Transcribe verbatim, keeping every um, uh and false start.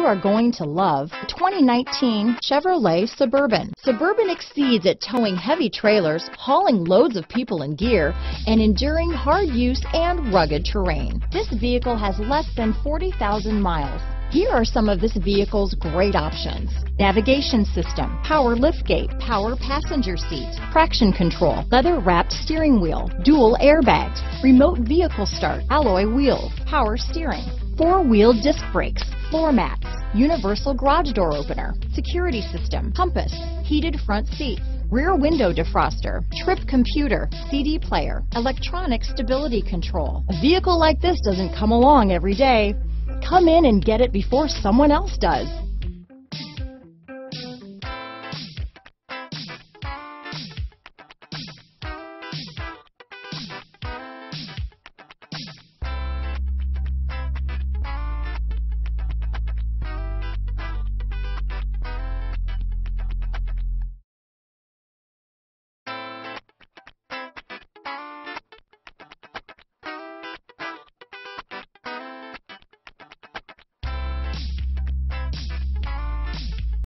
are going to love the twenty nineteen Chevrolet Suburban. Suburban exceeds at towing heavy trailers, hauling loads of people and gear, and enduring hard use and rugged terrain. This vehicle has less than forty thousand miles. Here are some of this vehicle's great options: navigation system, power liftgate, power passenger seat, traction control, leather-wrapped steering wheel, dual airbags, remote vehicle start, alloy wheels, power steering, four-wheel disc brakes, floor mats, universal garage door opener, security system, compass, heated front seats, rear window defroster, trip computer, C D player, electronic stability control. A vehicle like this doesn't come along every day. Come in and get it before someone else does.